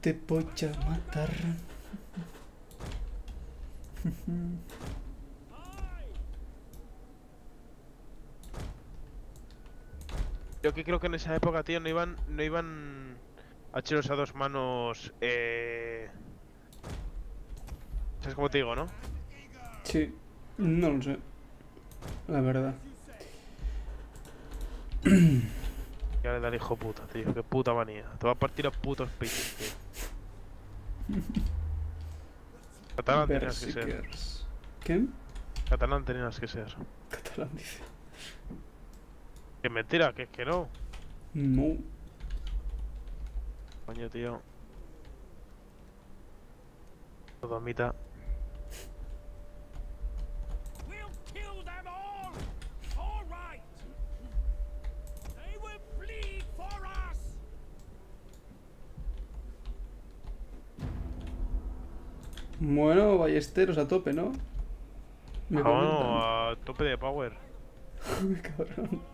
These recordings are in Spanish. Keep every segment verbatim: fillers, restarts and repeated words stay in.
Te voy a matar. Yo que creo que en esa época, tío, no iban, no iban hacheros a dos manos, eh... ¿Sabes cómo te digo, no? Sí, no lo sé. La verdad. Ya le da el hijo puta, tío, qué puta manía. Te va a partir a putos pitos, tío. Catalán tenías que ser. Berserkers. ¿Qué? Catalán tenías que ser. Catalán dice. Que mentira, que es que no. No. Coño, tío. Sodomita. Bueno, ballesteros a tope, ¿no? Me Ah, comentan. bueno, a tope de power. Cabrón.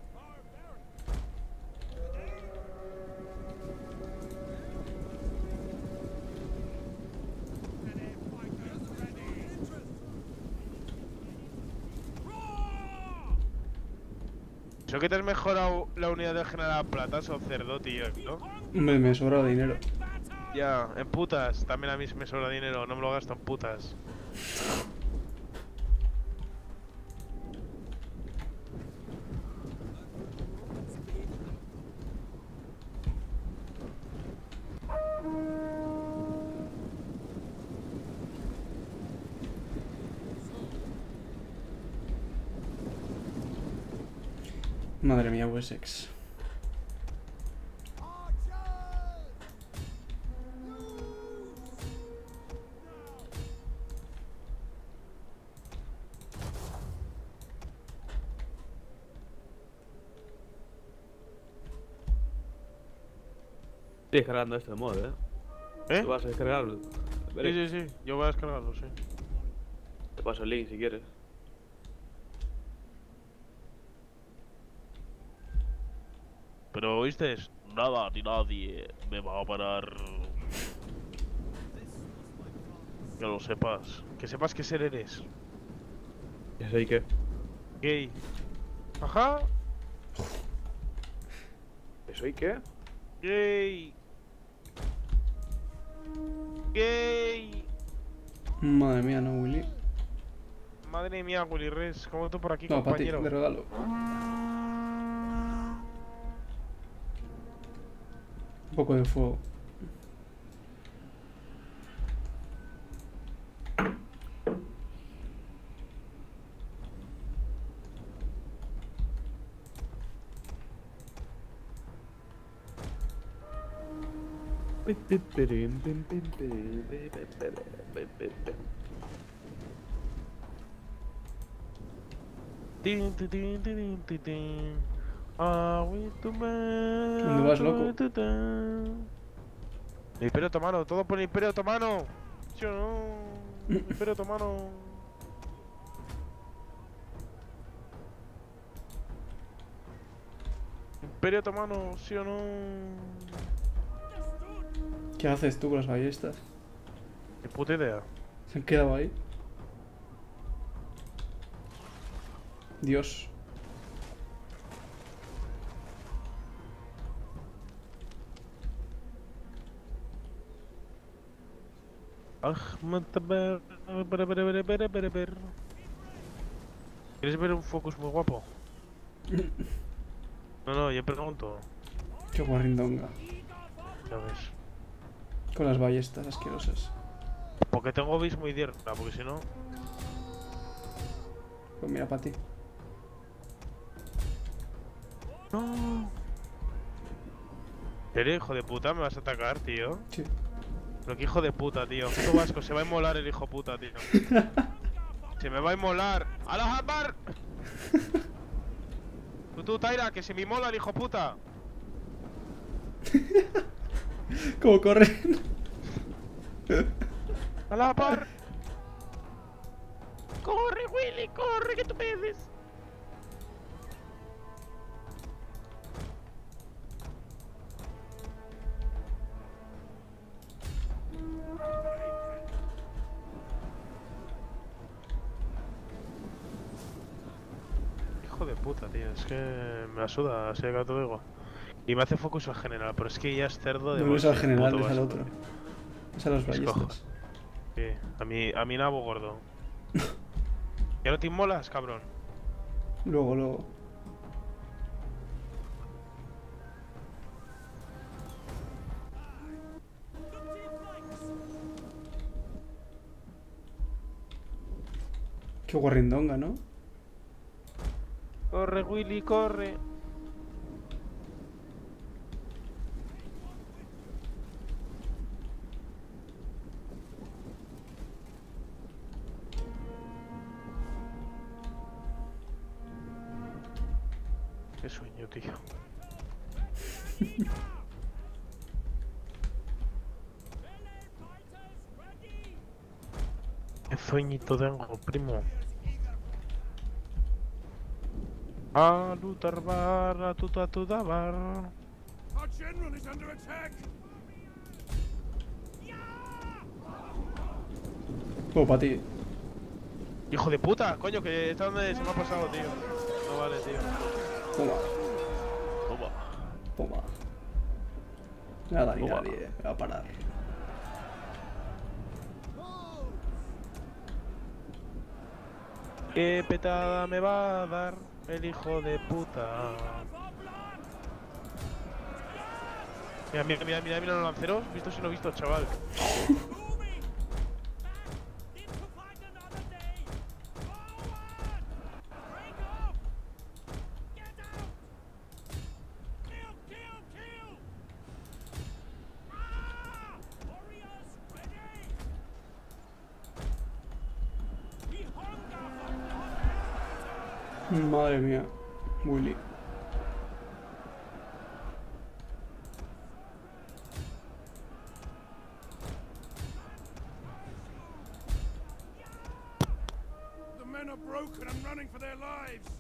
Eso que te has mejorado la unidad del general Platas o cerdo, tío, ¿no? Me, me sobra dinero. Ya, en putas. También a mí me sobra dinero, no me lo gasto en putas. Madre mía, Wessex. Estoy descargando esto de mod, eh. ¿Eh? ¿Tú vas a descargarlo? Sí, sí, sí. Yo voy a descargarlo, sí. Te paso el link si quieres. Pero, ¿oíste? Nada ni nadie me va a parar. Que lo sepas. Que sepas qué ser eres. ¿Ya sé qué? Gay. Ajá. ¿Eso y qué? Gay. Gay. Madre mía, no, Willy. Madre mía, Willy Res. ¿Cómo tú por aquí, No, para ti, compañero? de regalo. Un poco de fuego. Tin, tin, tin, tin, tin, tin. Ah, we to man. ¿Dónde vas, loco? El Imperio Otomano, todo por el Imperio Otomano. ¿Sí o no? Imperio Otomano. Imperio Otomano, ¿sí o no? ¿Qué haces tú con las ballestas? Ni puta idea. Se han quedado ahí. Dios. Ahmad Taber, ber, ber, ber, ber, ber, ber. ¿Quieres ver un focus muy guapo? No, no, yo pregunto. Qué guarrindonga. Ya ves. Con las ballestas asquerosas. Porque tengo bis muy tierna, porque si no. Pues mira, para ti. No. ¿Eres hijo de puta? ¿Me vas a atacar, tío? Sí. Pero qué hijo de puta, tío. Puto vasco, se va a inmolar el hijo puta, tío. Se me va a inmolar. ¡A la jambar! Tú, tú, Taira, que se me inmola el hijo puta. ¿Cómo corren? ¡A la par! ¡Corre, Willy! ¡Corre, que tú puedes! puta, tío. Es que me la suda, así que te lo digo. Y me hace focus al general, pero es que ya es cerdo de No es bolsa, al el general, puto es al vaso, otro. tío. Es a los Mis ballistas. cojones. Sí, a mí, a mí nabo gordo. ¿Ya no te inmolas, cabrón? Luego, luego. Qué guarrindonga, ¿no? Corre, Willy, corre. Qué sueño, tío. Qué sueñito tengo, primo. A lutar bar, a tuta tuta bar. Our general is under attack. Oh, para ti. Hijo de puta, coño, que está donde se me ha pasado, tío. No vale, tío. Toma, Toma. toma. Nada ni Toma. nadie. Me va a parar. Qué petada me va a dar el hijo de puta. Mira, mira, mira, mira, mira los lanceros. Visto si no visto, chaval. Madre mía. Willy. The men are broken and running for their lives.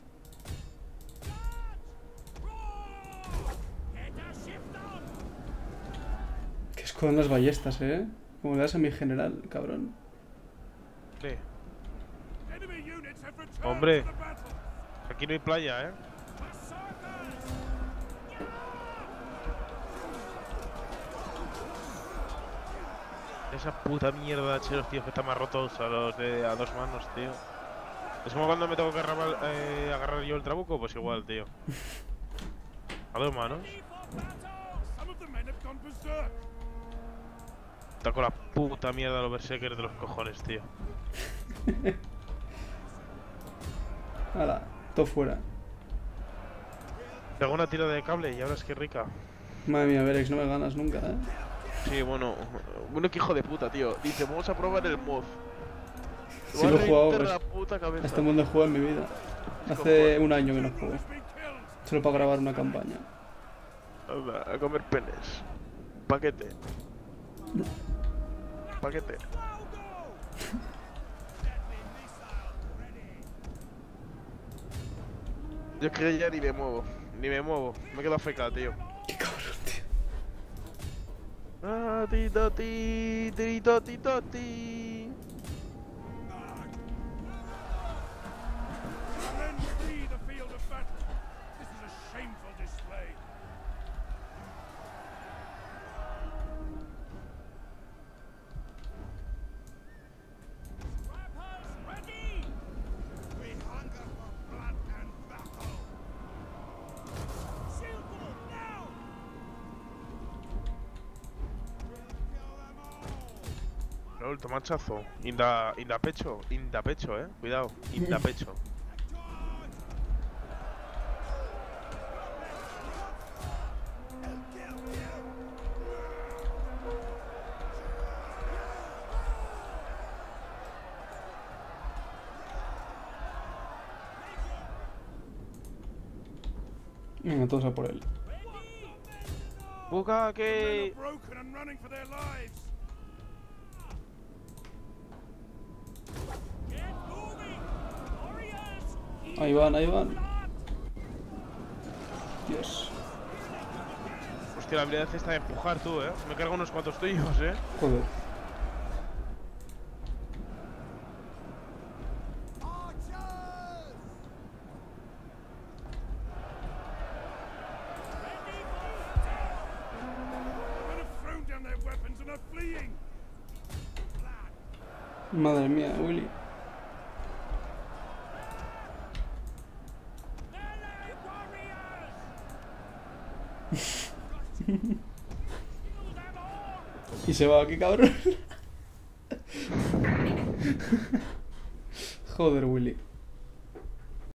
Que esconden las ballestas, eh. Como le das a mi general, cabrón. Sí. Enemy units have returned Hombre. to the battle. Aquí no hay playa, eh. Esa puta mierda de cheros, tío, que está más rotos a los de a dos manos, tío. Es como cuando me tengo que agarrar, eh, agarrar yo el trabuco, pues igual, tío. A dos manos. Some of the men have gone berserk. Está con la puta mierda de los berserkers de los cojones, tío. Hala, todo fuera. Te hago una tira de cable y ahora es que rica. Madre mía, Verex, no me ganas nunca, eh. Sí, bueno, bueno, que hijo de puta, tío. Dice, vamos a probar el mod. Sí lo he jugado, la pues, puta cabeza. Este mundo he jugado en mi vida. Hace un año que no juego. Solo para grabar una campaña. Anda, a comer penes. Paquete. Paquete. Yo es que ya ni me muevo. Ni me muevo. Me quedo feca, tío. Qué cabrón, tío. Ah, ti, to, ti, ti, to, ti, to, ti. Men flee the field of battle. This is a shameful display. We hunger for blood and battle. Shield wall now. We'll kill them all. Raúl, toma hachazo. Inda, inda pecho. Inda pecho, eh. Cuidado. Inda pecho. Venga, todos a por él. Buga Men que. are broken and running for their lives. Ahí van, ahí van. Dios. Hostia, la habilidad esta de empujar tú, eh. Me cargo unos cuantos tuyos, eh. Joder. are fleeing. Madre mía, Willy. Melee warriors! Kill them all! Y se va aquí, cabrón. Joder, Willy.